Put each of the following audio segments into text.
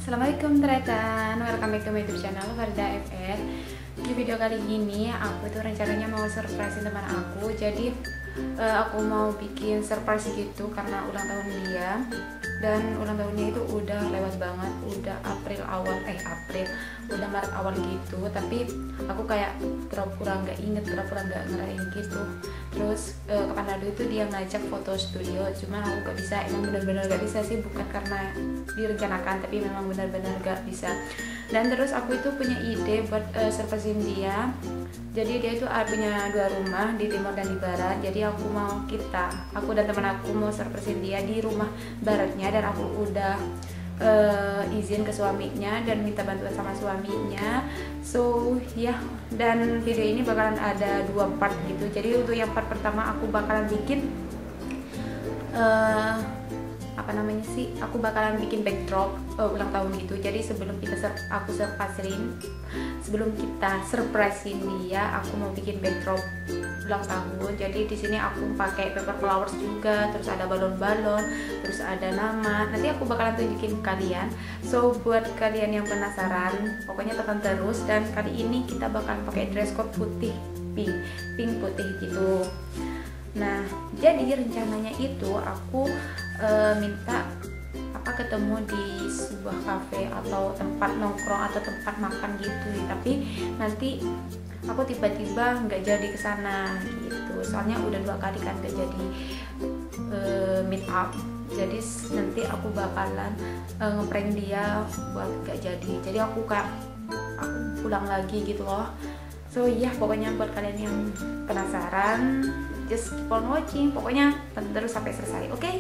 Assalamualaikum teman-teman, welcome back to my YouTube channel Farida FR. Di video kali ini aku tuh rencananya mau surprisein teman aku. Jadi aku mau bikin surprise gitu karena ulang tahun dia. Dan ulang tahunnya itu udah lewat banget, udah udah Maret awal gitu. Tapi aku kayak pura-pura nggak inget, pura-pura nggak ngerayain gitu. Terus kapan lalu itu dia ngajak foto studio, cuman aku nggak bisa, emang benar-benar nggak bisa sih, bukan karena direncanakan, tapi memang benar-benar nggak bisa. Dan terus aku itu punya ide buat surprisein dia. Jadi dia itu punya 2 rumah di timur dan di barat. Jadi aku dan teman aku mau surprisein dia di rumah baratnya, dan aku udah izin ke suaminya dan minta bantuan sama suaminya. So ya, dan video ini bakalan ada 2 part gitu. Jadi untuk yang part pertama aku bakalan bikin aku bakalan bikin backdrop ulang tahun gitu. Jadi sebelum kita surprisein dia, aku mau bikin backdrop ulang tahun. Jadi di sini aku pakai paper flowers juga, terus ada balon-balon, terus ada nama. Nanti aku bakalan tunjukin kalian. So buat kalian yang penasaran, pokoknya tonton terus. Dan kali ini kita bakalan pakai dress code putih, pink putih gitu. Nah, jadi rencananya itu aku minta ketemu di sebuah cafe atau tempat nongkrong atau tempat makan gitu. Tapi nanti aku tiba-tiba nggak jadi kesana gitu. Soalnya udah 2 kali kan nggak jadi meet up. Jadi nanti aku bakalan ngeprank dia buat nggak jadi. Jadi aku pulang lagi gitu loh. So ya, pokoknya buat kalian yang penasaran, just keep on watching. Pokoknya tonton terus sampai selesai, oke?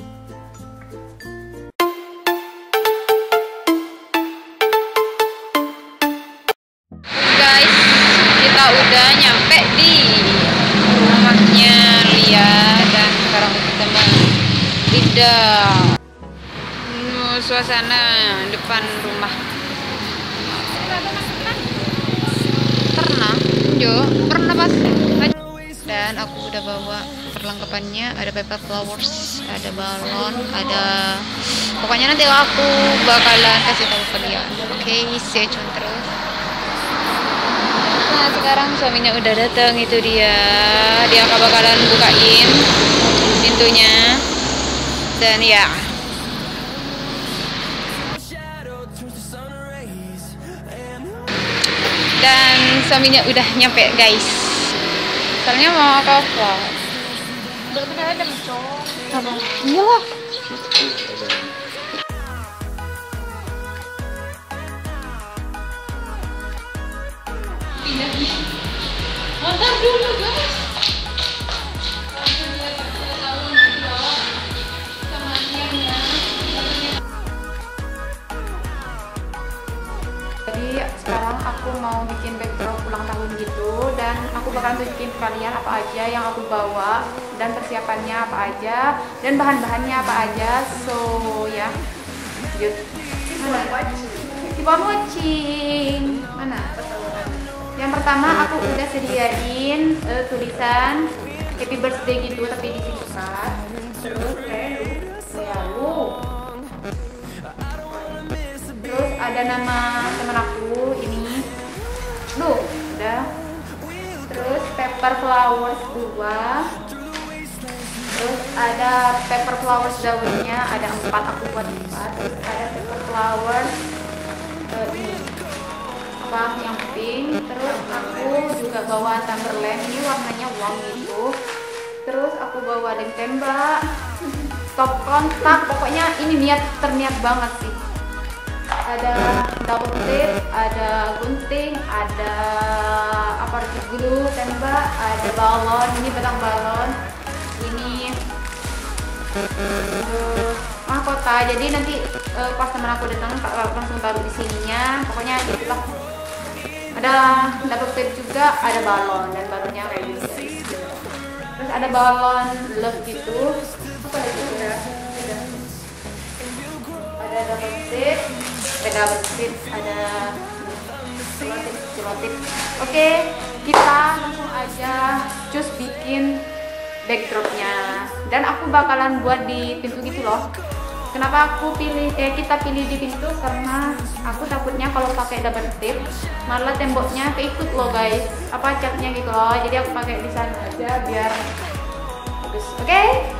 Guys, kita udah nyampe di rumahnya Lia, dan sekarang kita mau tidak suasana depan rumah. Pernah pas. Dan aku udah bawa perlengkapannya, ada paper flowers, ada balon, ada, pokoknya nanti aku bakalan kasih tahu kalian. Oke, stay tune terus. Nah, sekarang suaminya udah datang, itu dia bakalan bukain pintunya. Dan ya, dan suaminya udah nyampe guys. Soalnya mau apa? Udah ada cowok. Apa? Iyalah. Nonton dulu guys. Jadi sekarang aku mau bikin backdrop ulang tahun gitu, dan aku bakalan tunjukin kalian apa aja yang aku bawa dan persiapannya apa aja dan bahan-bahannya apa aja. So ya, lanjut. Keep on watching. Mana? Yang pertama aku udah sediain tulisan happy birthday gitu, tapi disingkat. Terus terus ada nama temen aku ini. Udah. Terus paper flowers 2. Terus ada paper flowers daunnya, ada 4, aku buat 4. Terus ada paper flowers ini yang pink. Terus aku juga bawa Timberland, ini warnanya warm gitu. Terus aku bawa lem tembak, stop kontak, pokoknya ini terniat banget sih. Ada double tip, ada gunting, ada glue tembak, ada balon, ini batang balon, ini mahkota. Jadi nanti pas teman aku datang langsung taruh di sininya, pokoknya gitulah. Ada double tip juga, ada balon, dan balonnya kayak gitu. Terus ada balon love gitu. Apa lagi ya? Ada double tip, ada celotip. Oke, kita langsung aja just bikin backdropnya. Dan aku bakalan buat di pintu gitu loh. Kenapa aku kita pilih di pintu, karena aku takutnya kalau pakai double tip malah temboknya keikut loh guys, apa catnya gitu loh. Jadi aku pakai di sana aja biar bagus. Oke?